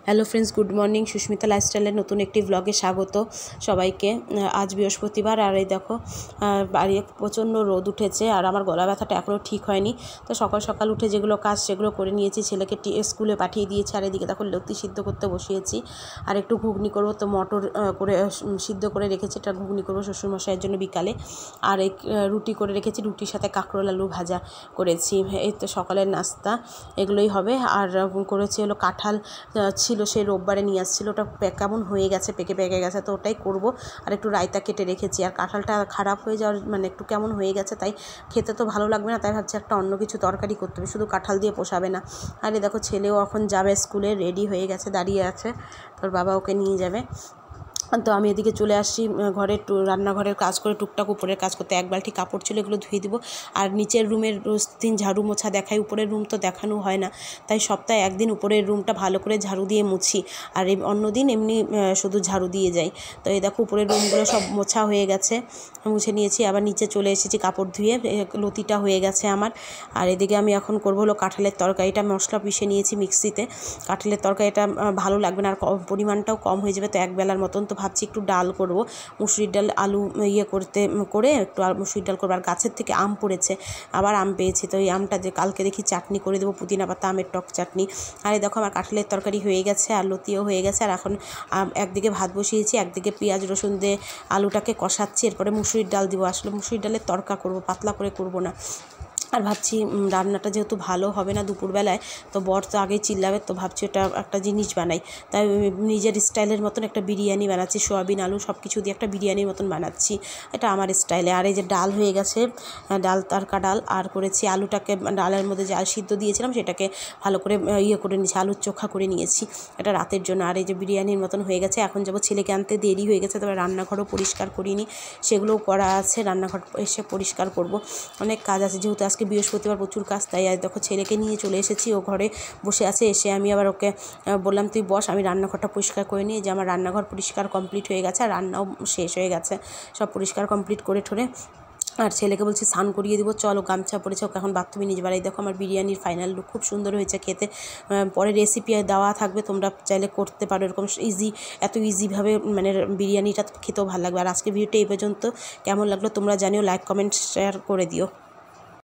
Hello friends, good morning. Sushmita লাইফস্টাইলের নতুন একটি ব্লগে স্বাগত সবাইকে। আজ বৃহস্পতিবার আর এই দেখো বাড়ি প্রচণ্ড রোদ উঠেছে আর আমার গলা ব্যথাটা এখনও ঠিক হয়নি। তো সকাল সকাল উঠে যেগুলো কাজ সেগুলো করে নিয়েছি, ছেলেকে স্কুলে পাঠিয়ে দিয়েছি। আর এদিকে দেখো লতি সিদ্ধ করতে বসিয়েছি আর একটু ঘুগনি করবো। তো মটর করে সিদ্ধ করে রেখেছি, এটা ঘুগনি করবো শ্বশুরমশাইয়ের জন্য বিকালে। আর এই রুটি করে রেখেছি, রুটির সাথে কাঁকরোল আলু ভাজা করেছি। এই তো সকালের নাস্তা এগুলোই হবে। আর করেছি হলো কাঁঠাল ছিল, সেই রোববারে নিয়ে আসছিলো, ওটা কেমন হয়ে গেছে, পেকে গেছে, তো ওটাই করব। আর একটু রায়তা কেটে রেখেছি। আর কাঁঠালটা খারাপ হয়ে যাওয়ার মানে একটু কেমন হয়ে গেছে, তাই খেতে তো ভালো লাগবে না, তাই ভাবছি একটা অন্য কিছু তরকারি করতে হবে, শুধু কাঁঠাল দিয়ে পোষাবে না। আর এই দেখো ছেলেও এখন যাবে স্কুলে, রেডি হয়ে গেছে, দাঁড়িয়ে আছে, তোর বাবা ওকে নিয়ে যাবে। তো আমি এদিকে চলে আসছি ঘরে, রান্নাঘরের কাজ করে টুকটাক উপরের কাজ করতে। এক বালতি কাপড় ছিল, এগুলো ধুয়ে দিব। আর নিচের রুমের রোজ দিন ঝাড়ু মোছা দেখাই, উপরের রুম তো দেখানো হয় না, তাই সপ্তাহে একদিন উপরের রুমটা ভালো করে ঝাড়ু দিয়ে মুছি, আর অন্য দিন এমনি শুধু ঝাড়ু দিয়ে যাই। তো এই দেখো উপরের রুমগুলো সব মোছা হয়ে গেছে, মুছে নিয়েছি। আবার নিচে চলে এসেছি কাপড় ধুয়ে, লতিটা হয়ে গেছে আমার। আর এদিকে আমি এখন করবো হলো কাঁঠালের তরকারিটা। মশলা পিষে নিয়েছি মিক্সিতে। কাঁঠালের তরকারিটা ভালো লাগবে না, আর পরিমাণটাও কম হয়ে যাবে, তো এক বেলার মতন। তো ভাবছি একটু ডাল করব, মুসুরির ডাল আলু করে একটু মুসুরির ডাল করবো। আর গাছের থেকে আম পড়েছে, আবার আম পেয়েছি, তো এই আমটা যে কালকে দেখি চাটনি করে দেবো, পুদিনা পাতা আমের টক চাটনি। আর এই দেখো আমার কাঁঠালের তরকারি হয়ে গেছে আর লতিও হয়ে গেছে। আর এখন একদিকে ভাত বসিয়েছি, একদিকে পেঁয়াজ রসুন দিয়ে আলুটাকে কষাচ্ছি, এরপরে মুসুরির ডাল দিব। আসলে মুসুরির ডালের তরকা করব, পাতলা করে করব না। আর ভাবছি রান্নাটা যেহেতু ভালো হবে না দুপুরবেলায়, তো বর তো আগেই চিল্লাবে, তো ভাবছি ওটা একটা জিনিস বানাই। তাই নিজের স্টাইলের মতন একটা বিরিয়ানি বানাচ্ছি, সোয়াবিন আলু সব কিছু দিয়ে একটা বিরিয়ানির মতন বানাচ্ছি, এটা আমার স্টাইলে। আর এই যে ডাল হয়ে গেছে, ডাল তরকা ডাল। আর করেছি আলুটাকে, ডালের মধ্যে যে আলু সিদ্ধ দিয়েছিলাম সেটাকে ভালো করে করে নিয়েছি, আলুর চোখা করে নিয়েছি, এটা রাতের জন্য। আর এই যে বিরিয়ানির মতন হয়ে গেছে। এখন যাবো, ছেলেকে আনতে দেরি হয়ে গেছে, তবে রান্নাঘরও পরিষ্কার করিনি, সেগুলোও করা আছে, রান্নাঘর এসে পরিষ্কার করব। অনেক কাজ আছে, যেহেতু আজকে বৃহস্পতিবার প্রচুর কাজ, তাই আজ দেখো ছেলেকে নিয়ে চলে এসেছি, ও ঘরে বসে আছে। এসে আমি আবার ওকে বললাম তুই বস, আমি রান্নাঘরটা পরিষ্কার করে নিই। যে আমার রান্নাঘর পরিষ্কার কমপ্লিট হয়ে গেছে, আর রান্নাও শেষ হয়ে গেছে, সব পরিষ্কার কমপ্লিট করে ঠোরে। আর ছেলেকে বলছি স্নান করিয়ে দেবো, চলো, গামছা পড়েছে, ওকে এখন বাথরুমে নিয়ে যাবার। এই দেখো আমার বিরিয়ানির ফাইনাল লুক, খুব সুন্দর হয়েছে খেতে। পরে রেসিপি দেওয়া থাকবে, তোমরা চাইলে করতে পারো এরকম এত ইজিভাবে, মানে বিরিয়ানিটা খেতেও ভালো লাগবে। আর আজকে ভিডিওটা এই পর্যন্ত, কেমন লাগলো তোমরা জানিও, লাইক কমেন্ট শেয়ার করে দিও।